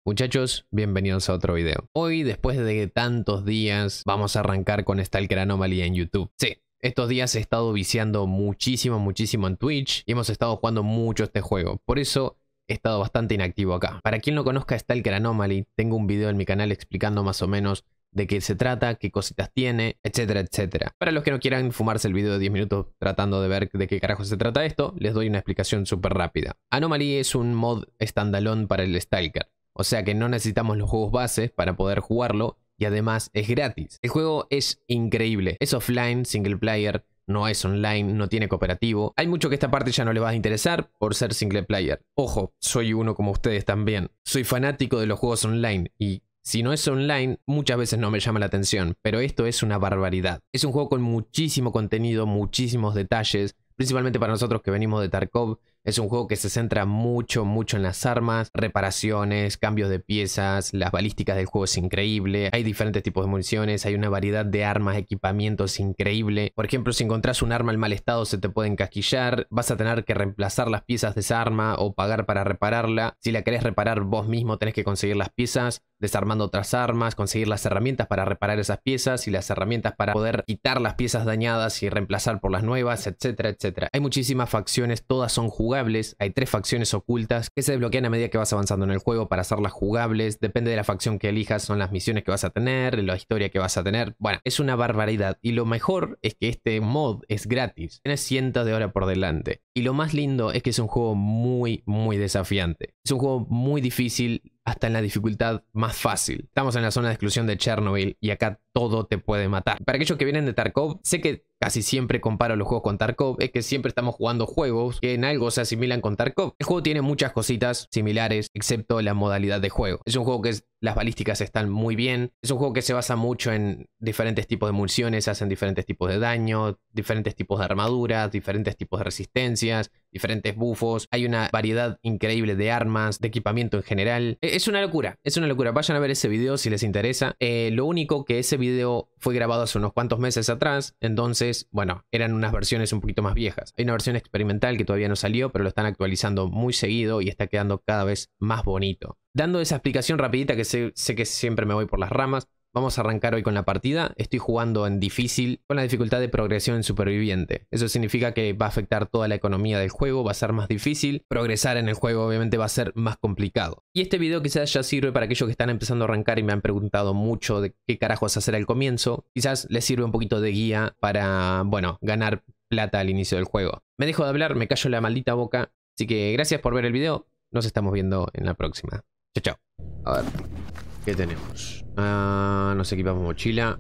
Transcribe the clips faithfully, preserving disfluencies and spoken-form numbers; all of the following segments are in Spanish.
Muchachos, bienvenidos a otro video. Hoy, después de tantos días, vamos a arrancar con Stalker Anomaly en YouTube. Sí, estos días he estado viciando muchísimo, muchísimo en Twitch y hemos estado jugando mucho este juego. Por eso he estado bastante inactivo acá. Para quien no conozca Stalker Anomaly, tengo un video en mi canal explicando más o menos de qué se trata, qué cositas tiene, etcétera, etcétera. Para los que no quieran fumarse el video de diez minutos tratando de ver de qué carajo se trata esto, les doy una explicación súper rápida. Anomaly es un mod standalone para el Stalker. O sea que no necesitamos los juegos bases para poder jugarlo y además es gratis. El juego es increíble. Es offline, single player, no es online, no tiene cooperativo. Hay mucho que esta parte ya no le va a interesar por ser single player. Ojo, soy uno como ustedes también. Soy fanático de los juegos online y si no es online, muchas veces no me llama la atención, pero esto es una barbaridad. Es un juego con muchísimo contenido, muchísimos detalles, principalmente para nosotros que venimos de Tarkov. Es un juego que se centra mucho, mucho en las armas, reparaciones, cambios de piezas, las balísticas del juego es increíble, hay diferentes tipos de municiones, hay una variedad de armas, equipamientos increíble. Por ejemplo, si encontrás un arma en mal estado se te puede encasquillar, vas a tener que reemplazar las piezas de esa arma o pagar para repararla. Si la querés reparar vos mismo tenés que conseguir las piezas, desarmando otras armas, conseguir las herramientas para reparar esas piezas y las herramientas para poder quitar las piezas dañadas y reemplazar por las nuevas, etcétera, etcétera. Hay muchísimas facciones, todas son jugables. Hay tres facciones ocultas que se desbloquean a medida que vas avanzando en el juego para hacerlas jugables. Depende de la facción que elijas, son las misiones que vas a tener, la historia que vas a tener. Bueno, es una barbaridad. Y lo mejor es que este mod es gratis. Tienes cientos de horas por delante. Y lo más lindo es que es un juego muy, muy desafiante. Es un juego muy difícil, hasta en la dificultad más fácil. Estamos en la zona de exclusión de Chernobyl y acá todo te puede matar. Para aquellos que vienen de Tarkov, sé que casi siempre comparo los juegos con Tarkov, es que siempre estamos jugando juegos que en algo se asimilan con Tarkov. El juego tiene muchas cositas similares, excepto la modalidad de juego. Es un juego que es, las balísticas están muy bien. Es un juego que se basa mucho en diferentes tipos de municiones, hacen diferentes tipos de daño, diferentes tipos de armaduras, diferentes tipos de resistencias, diferentes buffos. Hay una variedad increíble de armas, de equipamiento en general. Es una locura, es una locura. Vayan a ver ese video si les interesa. Eh, lo único que ese video fue grabado hace unos cuantos meses atrás, entonces, bueno, eran unas versiones un poquito más viejas. Hay una versión experimental que todavía no salió, pero lo están actualizando muy seguido y está quedando cada vez más bonito. Dando esa explicación rapidita, que sé, sé que siempre me voy por las ramas, vamos a arrancar hoy con la partida. Estoy jugando en difícil con la dificultad de progresión en superviviente. Eso significa que va a afectar toda la economía del juego, va a ser más difícil. Progresar en el juego obviamente va a ser más complicado. Y este video quizás ya sirve para aquellos que están empezando a arrancar y me han preguntado mucho de qué carajos hacer al comienzo. Quizás les sirve un poquito de guía para, bueno, ganar plata al inicio del juego. Me dejo de hablar, me callo la maldita boca. Así que gracias por ver el video. Nos estamos viendo en la próxima. Chao, chao. A ver, ¿qué tenemos? Uh, nos equipamos mochila.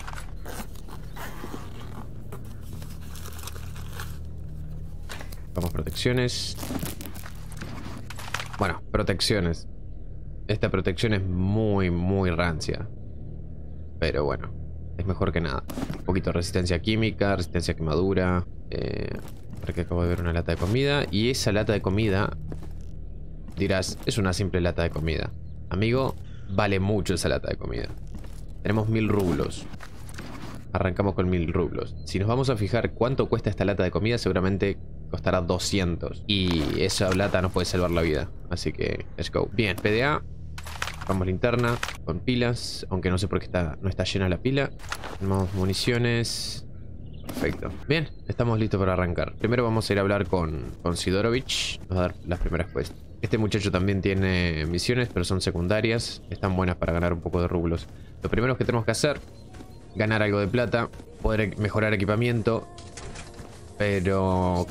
Vamos protecciones. Bueno, protecciones. Esta protección es muy, muy rancia. Pero bueno, es mejor que nada. Un poquito de resistencia química, resistencia a quemadura. Eh, porque acabo de ver una lata de comida. Y esa lata de comida, dirás, es una simple lata de comida. Amigo, vale mucho esa lata de comida. Tenemos mil rublos. Arrancamos con mil rublos. Si nos vamos a fijar cuánto cuesta esta lata de comida, seguramente costará doscientos. Y esa lata nos puede salvar la vida. Así que, let's go. Bien, P D A. Vamos linterna con pilas. Aunque no sé por qué está, no está llena la pila. Tenemos municiones. Perfecto. Bien, estamos listos para arrancar. Primero vamos a ir a hablar con, con Sidorovich. Nos va a dar las primeras quests. Este muchacho también tiene misiones, pero son secundarias. Están buenas para ganar un poco de rublos. Lo primero que tenemos que hacer, ganar algo de plata, poder mejorar equipamiento. Pero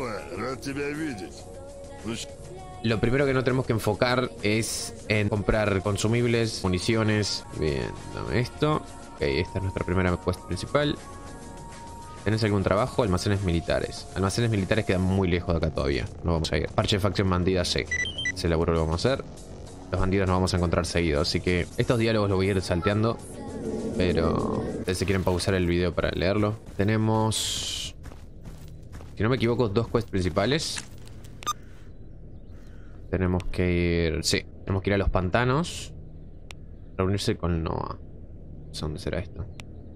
lo primero que no tenemos que enfocar es en comprar consumibles, municiones. Bien, dame esto. Ok, esta es nuestra primera quest principal. ¿Tenés algún trabajo? Almacenes militares. Almacenes militares quedan muy lejos de acá todavía. No vamos a ir. Parche de facción bandida, sí. Ese laburo lo vamos a hacer. Los bandidos nos vamos a encontrar seguido. Así que estos diálogos los voy a ir salteando. Pero ustedes se quieren pausar el video para leerlo. Tenemos, si no me equivoco, dos quests principales. Tenemos que ir... Sí, tenemos que ir a los pantanos. Reunirse con Noah. ¿Dónde será esto?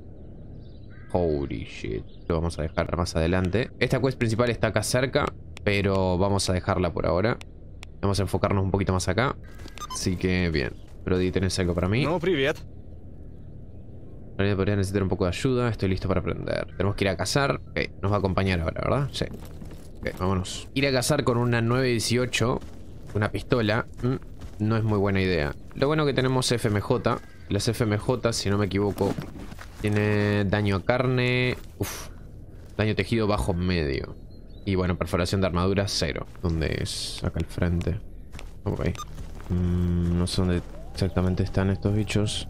Holy shit. Lo vamos a dejar más adelante. Esta quest principal está acá cerca, pero vamos a dejarla por ahora. Vamos a enfocarnos un poquito más acá. Así que bien. Brody, ¿tenés algo para mí? Ну, привет. Podría necesitar un poco de ayuda. Estoy listo para aprender. Tenemos que ir a cazar. Ok, nos va a acompañar ahora, ¿verdad? Sí. Ok, vámonos. Ir a cazar con una nueve dieciocho, una pistola, mmm, no es muy buena idea. Lo bueno que tenemos F M J. Las F M J, si no me equivoco, tiene daño a carne. Uf. Daño tejido bajo medio. Y bueno, perforación de armadura cero. ¿Dónde es? Acá al frente. Ok. Mm, no sé dónde exactamente están estos bichos.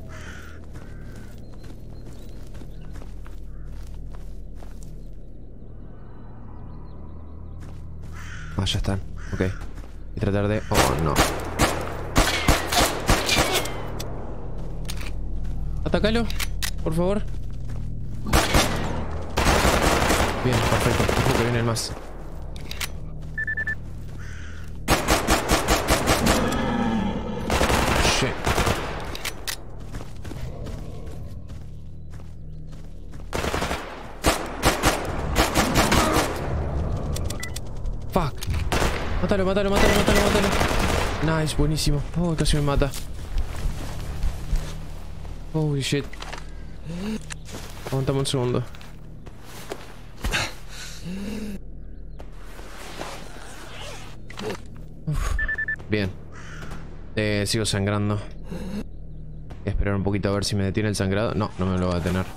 Ah, ya están. Ok. Y tratar de... Oh, no. Atácalo, por favor. Bien, perfecto. Ojo que viene el más. Shit. Fuck. Mátalo, mátalo, mátalo, mátalo, mátalo. Nice, buenísimo. Oh, casi me mata. Holy shit. Aguantamos un segundo. Uf. Bien. Eh, sigo sangrando. Voy a esperar un poquito a ver si me detiene el sangrado. No, no me lo va a detener.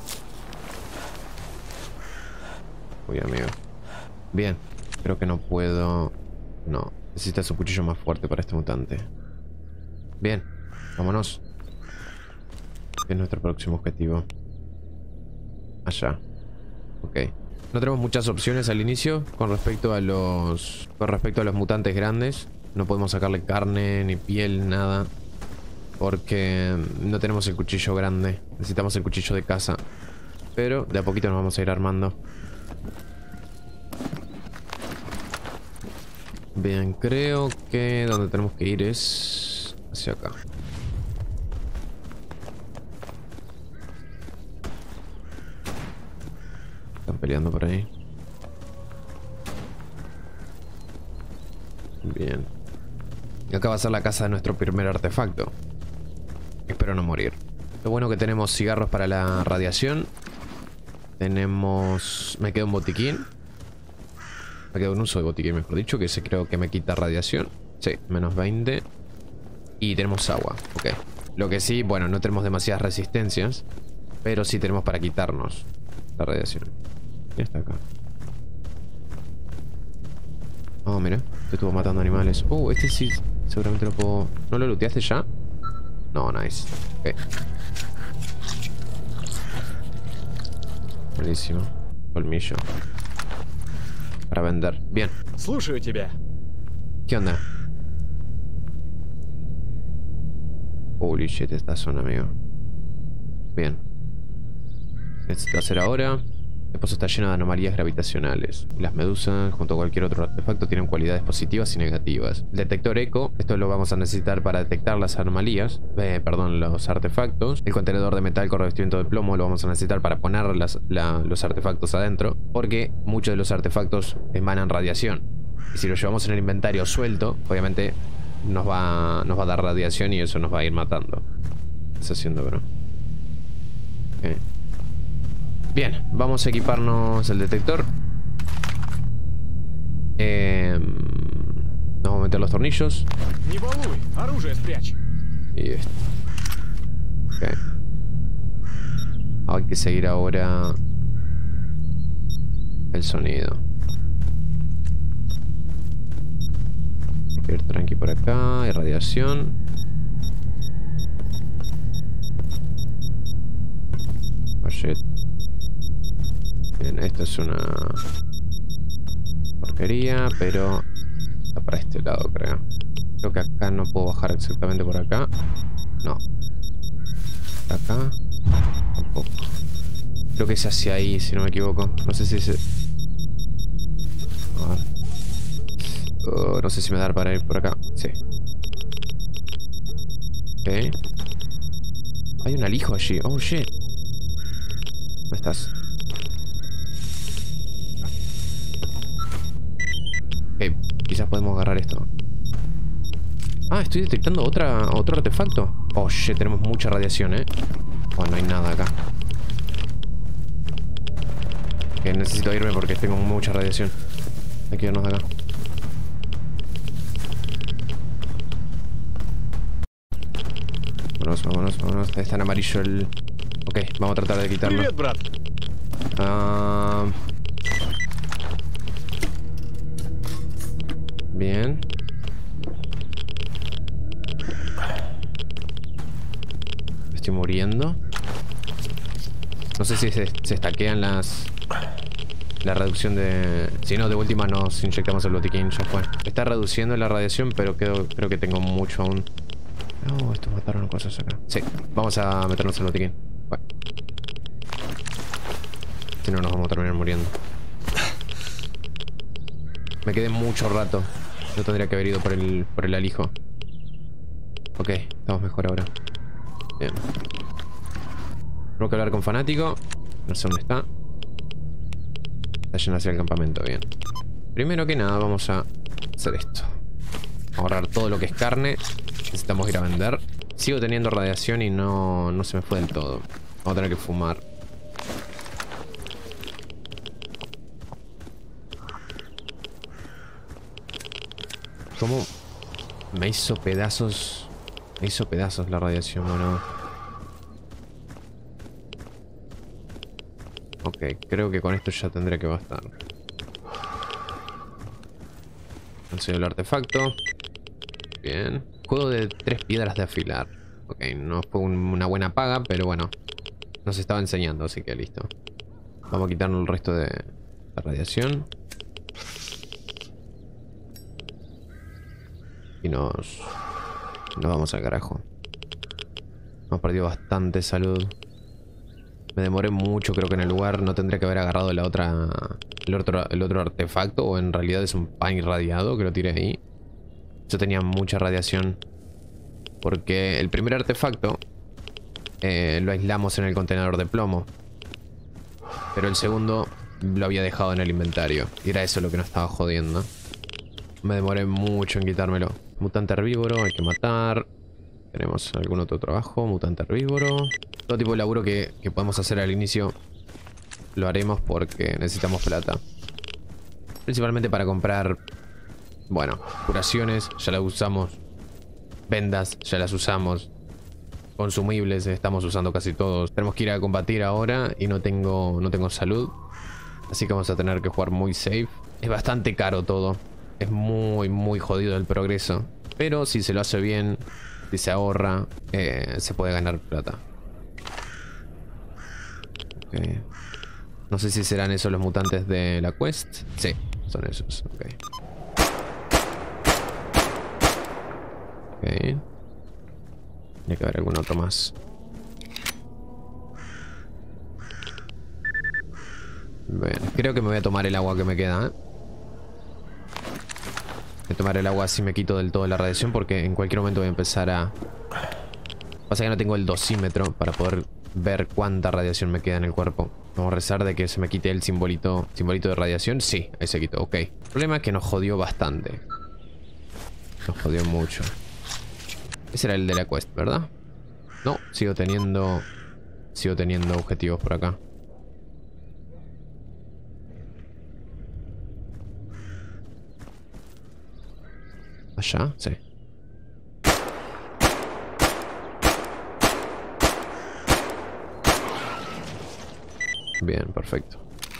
Uy, amigo. Bien. Creo que no puedo... No. Necesitas un cuchillo más fuerte para este mutante. Bien. Vámonos. ¿Qué es nuestro próximo objetivo? Allá. Ok. No tenemos muchas opciones al inicio con respecto a los... Con respecto a los mutantes grandes. No podemos sacarle carne, ni piel, nada. Porque no tenemos el cuchillo grande. Necesitamos el cuchillo de caza. Pero de a poquito nos vamos a ir armando. Bien, creo que donde tenemos que ir es hacia acá. Están peleando por ahí. Bien. Y acá va a ser la casa de nuestro primer artefacto. Espero no morir. Lo bueno que tenemos cigarros para la radiación. Tenemos... Me queda un botiquín. Me queda un uso de botiquín, mejor dicho, que ese creo que me quita radiación. Sí, menos veinte. Y tenemos agua, ok. Lo que sí, bueno, no tenemos demasiadas resistencias, pero sí tenemos para quitarnos la radiación. ¿Quién está acá? Oh, mira, este estuvo matando animales. Oh, este sí, seguramente lo puedo... ¿No lo looteaste ya? No, nice. Ok. Buenísimo. Colmillo. Para vender. Bien. Слушаю тебя. ¿Qué onda? Holy shit, esta zona, amigo. Bien. Necesito hacer ahora. El pozo está lleno de anomalías gravitacionales. Y las medusas, junto a cualquier otro artefacto, tienen cualidades positivas y negativas. El detector eco, esto lo vamos a necesitar para detectar las anomalías. Eh, perdón, los artefactos. El contenedor de metal con revestimiento de plomo lo vamos a necesitar para poner las, la, los artefactos adentro. Porque muchos de los artefactos emanan radiación. Y si lo llevamos en el inventario suelto, obviamente nos va, nos va a dar radiación y eso nos va a ir matando. ¿Qué estás haciendo, bro? Ok. Bien, vamos a equiparnos el detector. Eh, vamos a meter los tornillos. Не балуй, оружие спрячь. Y esto. Ok. Hay que seguir ahora el sonido. Hay que ir tranqui por acá. Hay radiación. Oh shit. Bien, esto es una porquería, pero está para este lado, creo. Creo que acá no puedo bajar exactamente por acá. No. Acá tampoco. Creo que es hacia ahí, si no me equivoco. No sé si es... A ver. Oh, no sé si me da para ir por acá. Sí. Ok. Hay un alijo allí. Oh, shit. ¿Dónde estás? Ok, quizás podemos agarrar esto. Ah, estoy detectando otra, otro artefacto. Oh, shit, tenemos mucha radiación, ¿eh? Oh, no hay nada acá. Ok, necesito irme porque tengo mucha radiación. Hay que irnos de acá. Vámonos, vámonos, vámonos. Está en amarillo el... Ok, vamos a tratar de quitarlo. Привет, брат. Ah... Bien. Estoy muriendo. No sé si se, se stackean las... La reducción de... Si no, de última nos inyectamos el botiquín, ya fue. Está reduciendo la radiación, pero creo, creo que tengo mucho aún. No, estos mataron cosas acá. Sí, vamos a meternos el botiquín. Bueno. Si no, nos vamos a terminar muriendo. Me quedé mucho rato. Yo tendría que haber ido por el, por el alijo. Ok, estamos mejor ahora. Bien. Tengo que hablar con Fanático. No sé dónde está. Está yendo hacia el campamento, bien. Primero que nada vamos a hacer esto. Ahorrar todo lo que es carne. Necesitamos ir a vender. Sigo teniendo radiación y no, no se me fue del todo. Vamos a tener que fumar. ¿Cómo? Me hizo pedazos. Me hizo pedazos la radiación, bueno. Ok, creo que con esto ya tendría que bastar. Consigo el artefacto. Bien. Juego de tres piedras de afilar. Ok, no fue un, una buena paga, pero bueno. Nos estaba enseñando, así que listo. Vamos a quitarnos el resto de la radiación. Y nos... Nos vamos al carajo. Hemos perdido bastante salud. Me demoré mucho, creo que en el lugar. No tendría que haber agarrado la otra... El otro, el otro artefacto. O en realidad es un pan irradiado que lo tiré ahí. Yo tenía mucha radiación. Porque el primer artefacto... Eh, lo aislamos en el contenedor de plomo. Pero el segundo... Lo había dejado en el inventario. Y era eso lo que nos estaba jodiendo. Me demoré mucho en quitármelo. Mutante herbívoro, hay que matar. Tenemos algún otro trabajo. Mutante herbívoro. Todo tipo de laburo que, que podemos hacer al inicio lo haremos porque necesitamos plata. Principalmente para comprar, bueno, curaciones, ya las usamos. Vendas, ya las usamos. Consumibles, estamos usando casi todos. Tenemos que ir a combatir ahora y no tengo, no tengo salud. Así que vamos a tener que jugar muy safe. Es bastante caro todo. Es muy, muy jodido el progreso. Pero si se lo hace bien, si se ahorra, eh, se puede ganar plata. Okay. No sé si serán esos los mutantes de la quest. Sí, son esos. Ok. Ok. Tiene que haber algún otro más. Bien, creo que me voy a tomar el agua que me queda, ¿eh? Voy a tomar el agua así me quito del todo la radiación porque en cualquier momento voy a empezar a... Pasa que no tengo el dosímetro para poder ver cuánta radiación me queda en el cuerpo. Vamos a rezar de que se me quite el simbolito, simbolito de radiación. Sí, ahí se quitó, ok. El problema es que nos jodió bastante. Nos jodió mucho. Ese era el de la quest, ¿verdad? No, sigo teniendo... Sigo teniendo objetivos por acá. ¿Allá? Sí. Bien, perfecto.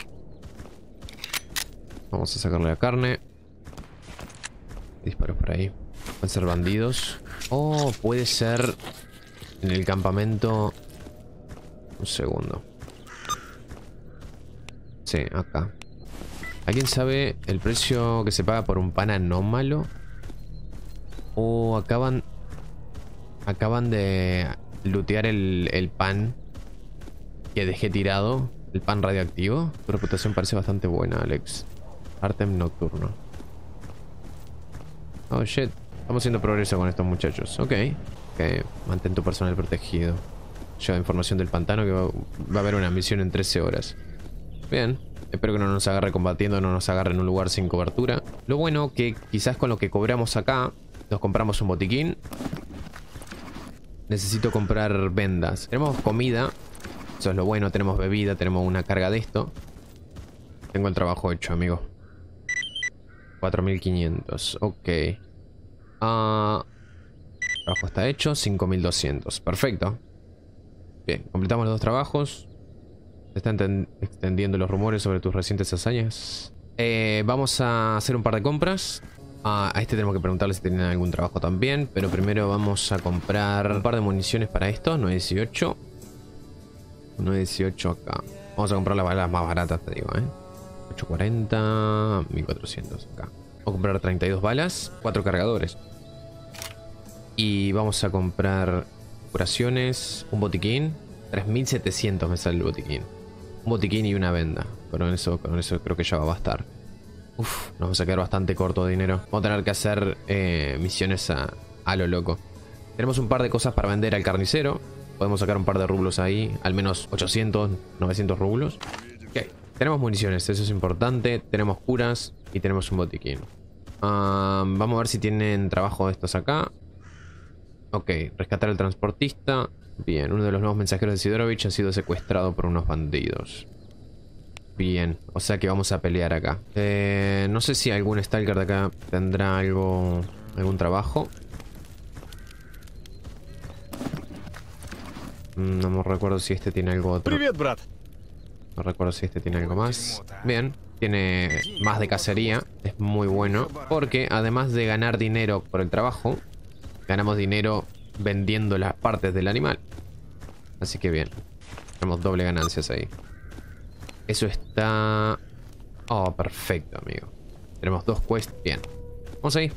Vamos a sacarle la carne. Disparos por ahí. Pueden ser bandidos. Oh, puede ser en el campamento. Un segundo. Sí, acá. ¿Alguien sabe el precio que se paga por un pan anómalo? O acaban... Acaban de lootear el, el pan que dejé tirado. El pan radioactivo. Tu reputación parece bastante buena, Alex. Artem nocturno. Oh, shit. Estamos haciendo progreso con estos muchachos. Ok. Ok. Mantén tu personal protegido. Lleva información del pantano que va, va a haber una misión en trece horas. Bien. Espero que no nos agarre combatiendo, no nos agarre en un lugar sin cobertura. Lo bueno que quizás con lo que cobramos acá Nos compramos un botiquín. Necesito comprar vendas. Tenemos comida. Eso es lo bueno. Tenemos bebida. Tenemos una carga de esto. Tengo el trabajo hecho, amigo. cuatro mil quinientos. Ok. Ah... El trabajo está hecho. cinco mil doscientos. Perfecto. Bien. Completamos los dos trabajos. Se están extendiendo los rumores sobre tus recientes hazañas. Eh, vamos a hacer un par de compras. Ah, a este tenemos que preguntarle si tienen algún trabajo también. Pero primero vamos a comprar un par de municiones para esto. nueve dieciocho. nueve dieciocho acá. Vamos a comprar las balas más baratas, te digo, ¿eh? ocho cuarenta. mil cuatrocientos acá. Vamos a comprar treinta y dos balas. cuatro cargadores. Y vamos a comprar curaciones. Un botiquín. tres mil setecientos me sale el botiquín. Un botiquín y una venda. Pero con eso, con eso creo que ya va a bastar. Uf, nos vamos a quedar bastante corto de dinero. Vamos a tener que hacer eh, misiones a, a lo loco. Tenemos un par de cosas para vender al carnicero. Podemos sacar un par de rublos ahí. Al menos ochocientos, novecientos rublos. Ok. Tenemos municiones, eso es importante. Tenemos curas y tenemos un botiquín. Um, vamos a ver si tienen trabajo estos acá. Ok, rescatar al transportista. Bien, uno de los nuevos mensajeros de Sidorovich ha sido secuestrado por unos bandidos. Bien, o sea que vamos a pelear acá. Eh, no sé si algún stalker de acá tendrá algo, algún trabajo. No me recuerdo si este tiene algo otro. Привет, брат. No recuerdo si este tiene algo más. Bien, tiene más de cacería. Es muy bueno. Porque además de ganar dinero por el trabajo, ganamos dinero vendiendo las partes del animal. Así que bien. Tenemos doble ganancias ahí. Eso está... Oh, perfecto, amigo. Tenemos dos quests. Bien. Vamos ahí.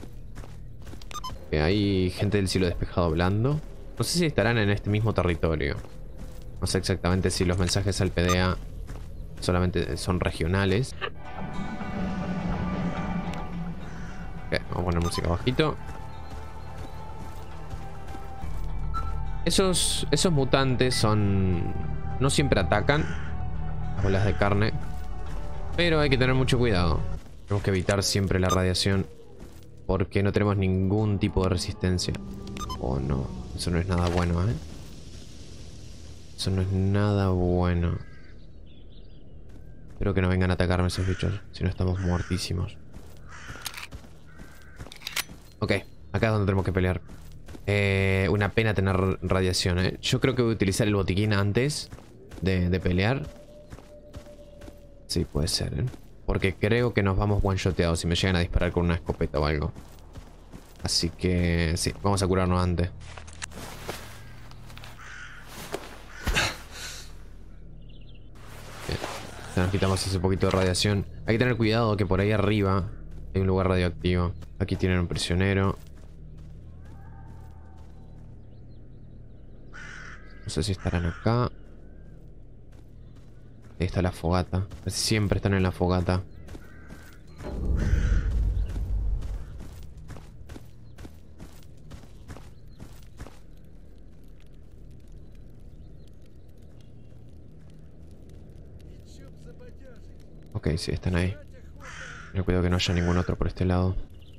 Hay gente del cielo despejado hablando. No sé si estarán en este mismo territorio. No sé exactamente si los mensajes al P D A solamente son regionales. Ok, vamos a poner música bajito. Esos, esos mutantes son... No siempre atacan. Las bolas de carne. Pero hay que tener mucho cuidado. Tenemos que evitar siempre la radiación. Porque no tenemos ningún tipo de resistencia. Oh no, eso no es nada bueno, ¿eh? Eso no es nada bueno. Espero que no vengan a atacarme esos bichos. Si no estamos muertísimos. Ok, acá es donde tenemos que pelear. Eh, una pena tener radiación, ¿eh? Yo creo que voy a utilizar el botiquín antes de, de pelear. Sí, puede ser, ¿eh? Porque creo que nos vamos one-shoteados si me llegan a disparar con una escopeta o algo. Así que sí, vamos a curarnos antes. Bien. Ya nos quitamos ese poquito de radiación. Hay que tener cuidado que por ahí arriba hay un lugar radioactivo. Aquí tienen un prisionero. No sé si estarán acá. Ahí está la fogata. Siempre están en la fogata. Ok, sí, están ahí. Ten cuidado que no haya ningún otro por este lado.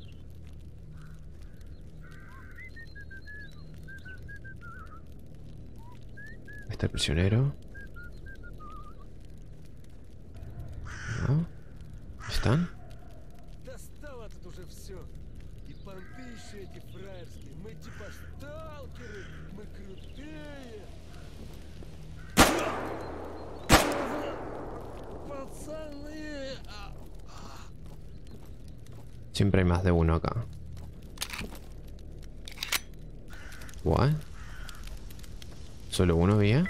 Ahí está el prisionero. ¿No? ¿Están? Siempre hay más de uno acá. ¿What? ¿Solo uno había?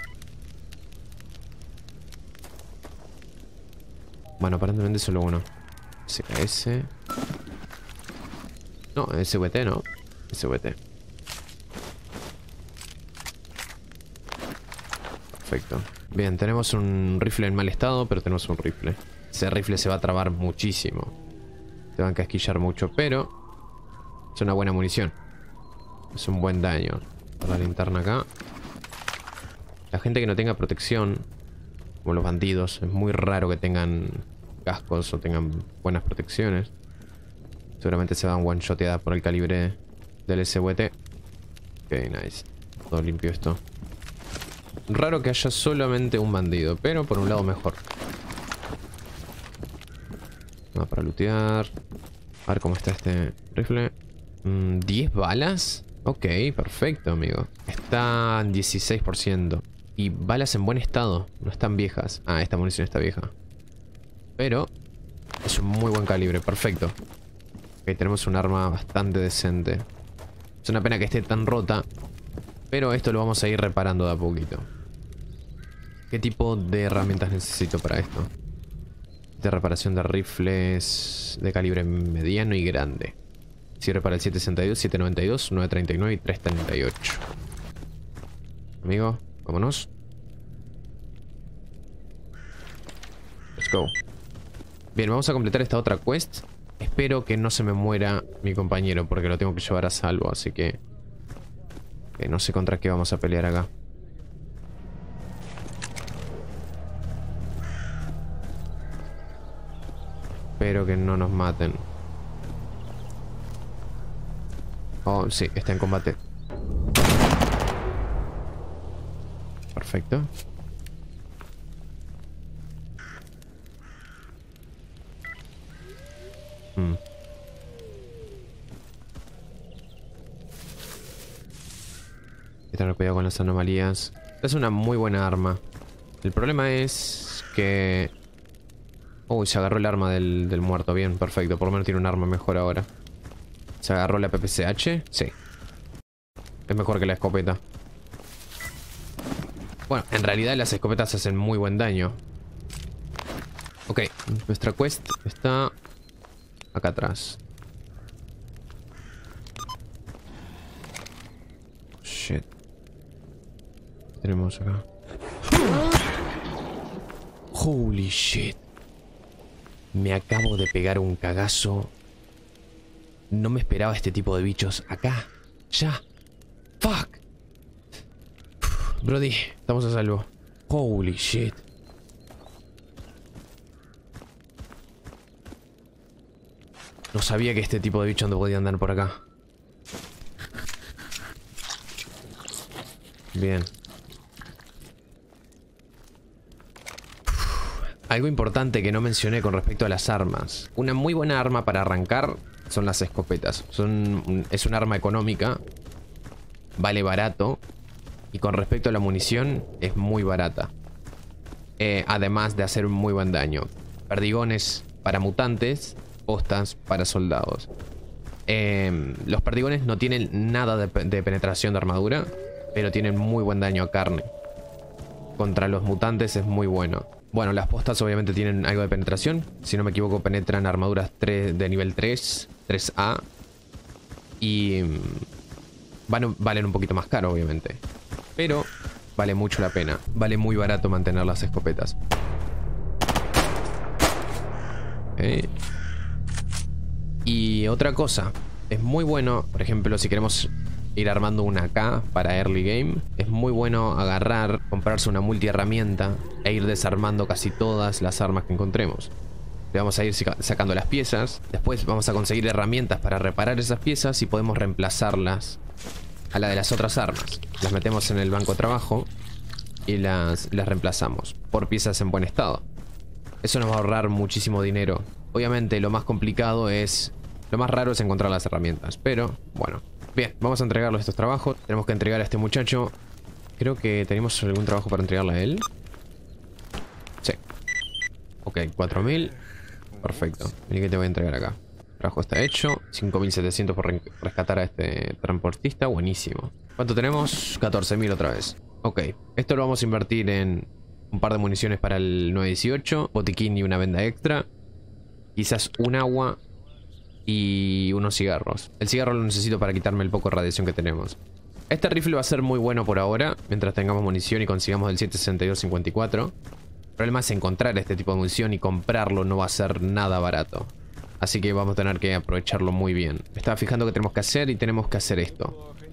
Bueno, aparentemente solo uno. S K S. No, S V T no. S V T. Perfecto. Bien, tenemos un rifle en mal estado, pero tenemos un rifle. Ese rifle se va a trabar muchísimo. Te van a casquillar mucho, pero es una buena munición. Es un buen daño. Por la linterna acá. La gente que no tenga protección, como los bandidos, es muy raro que tengan cascos o tengan buenas protecciones. Seguramente se van one-shoteadas por el calibre del S W T. Ok, nice. Todo limpio esto. Raro que haya solamente un bandido, pero por un lado mejor. Nada para lootear. A ver cómo está este rifle. Mm, ¿diez balas? Ok, perfecto, amigo. Está en dieciséis por ciento. Y balas en buen estado. No están viejas. Ah, esta munición está vieja. Pero es un muy buen calibre, perfecto. Ok, tenemos un arma bastante decente. Es una pena que esté tan rota, pero esto lo vamos a ir reparando de a poquito. ¿Qué tipo de herramientas necesito para esto? De reparación de rifles de calibre mediano y grande. Sirve para el siete sesenta y dos, siete noventa y dos, nueve treinta y nueve y tres treinta y ocho. Amigo, vámonos. Let's go. Bien, vamos a completar esta otra quest. Espero que no se me muera mi compañero, porque lo tengo que llevar a salvo, así que... que no sé contra qué vamos a pelear acá. Espero que no nos maten. Oh, sí, está en combate. Perfecto. Hmm. Hay que tener cuidado con las anomalías. Es una muy buena arma. El problema es que... Uy, se agarró el arma del, del muerto. Bien, perfecto. Por lo menos tiene un arma mejor ahora. ¿Se agarró la P P C H? Sí. Es mejor que la escopeta. Bueno, en realidad las escopetas hacen muy buen daño. Ok, nuestra quest está acá atrás. Shit. ¿Qué tenemos acá? Holy shit. Me acabo de pegar un cagazo. No me esperaba este tipo de bichos acá. Ya. Fuck. Brody, estamos a salvo. Holy shit. No sabía que este tipo de bichos no podía andar por acá. Bien. Algo importante que no mencioné con respecto a las armas. Una muy buena arma para arrancar son las escopetas. Son, es un arma económica. Vale barato. Y con respecto a la munición, es muy barata. Eh, además de hacer un muy buen daño. Perdigones para mutantes. Postas para soldados. Eh, los perdigones no tienen nada de, de penetración de armadura. Pero tienen muy buen daño a carne. Contra los mutantes es muy bueno. Bueno, las postas obviamente tienen algo de penetración. Si no me equivoco, penetran armaduras tres, de nivel tres, tres A. Y van, valen un poquito más caro, obviamente. Pero vale mucho la pena. Vale muy barato mantener las escopetas. Okay. Y otra cosa. Es muy bueno, por ejemplo, si queremos ir armando una A K para early game, es muy bueno agarrar, comprarse una multiherramienta e ir desarmando casi todas las armas que encontremos. Le vamos a ir sacando las piezas. Después vamos a conseguir herramientas para reparar esas piezas y podemos reemplazarlas a la de las otras armas. Las metemos en el banco de trabajo y las, las reemplazamos por piezas en buen estado. Eso nos va a ahorrar muchísimo dinero. Obviamente lo más complicado es... Lo más raro es encontrar las herramientas, pero bueno. Bien, vamos a entregarle estos trabajos. Tenemos que entregar a este muchacho. Creo que tenemos algún trabajo para entregarle a él. Sí. Ok, cuatro mil. Perfecto. Vení que te voy a entregar acá. El trabajo está hecho. cinco mil setecientos por re rescatar a este transportista. Buenísimo. ¿Cuánto tenemos? catorce mil otra vez. Ok. Esto lo vamos a invertir en un par de municiones para el nueve dieciocho. Botiquín y una venda extra. Quizás un agua. Y unos cigarros. El cigarro lo necesito para quitarme el poco de radiación que tenemos. Este rifle va a ser muy bueno por ahora, mientras tengamos munición y consigamos el siete sesenta y dos cincuenta y cuatro. El problema es encontrar este tipo de munición y comprarlo no va a ser nada barato. Así que vamos a tener que aprovecharlo muy bien. Me estaba fijando que tenemos que hacer y tenemos que hacer esto.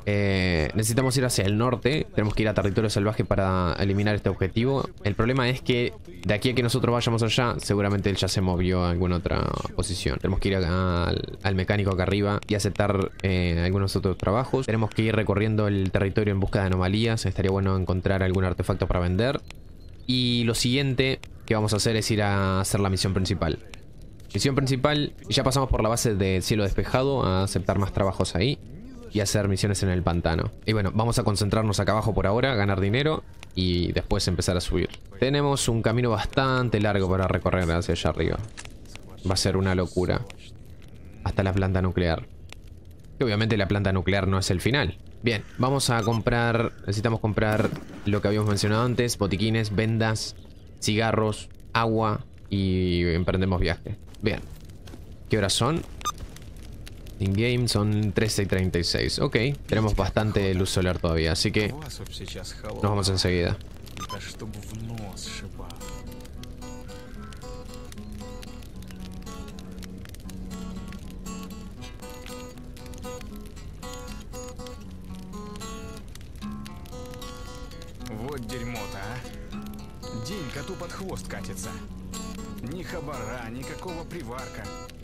Eh, necesitamos ir hacia el norte. Tenemos que ir a territorio salvaje para eliminar este objetivo. El problema es que de aquí a que nosotros vayamos allá, seguramente él ya se movió a alguna otra posición. Tenemos que ir a, al, al mecánico acá arriba y aceptar eh, algunos otros trabajos. Tenemos que ir recorriendo el territorio en busca de anomalías. Estaría bueno encontrar algún artefacto para vender. Y lo siguiente que vamos a hacer es ir a hacer la misión principal. Misión principal, ya pasamos por la base de cielo despejado a aceptar más trabajos ahí. Y hacer misiones en el pantano. Y bueno, vamos a concentrarnos acá abajo por ahora, ganar dinero y después empezar a subir. Tenemos un camino bastante largo para recorrer hacia allá arriba. Va a ser una locura. Hasta la planta nuclear. Y obviamente la planta nuclear no es el final. Bien, vamos a comprar... Necesitamos comprar lo que habíamos mencionado antes. Botiquines, vendas, cigarros, agua y emprendemos viaje. Bien. ¿Qué horas son? In-game son trece y treinta y seis. Ok, tenemos bastante luz solar todavía, así que nos vamos enseguida. Вот дерьмо-то, а. День коту под хвост катится. Ни хабара, никакого приварка.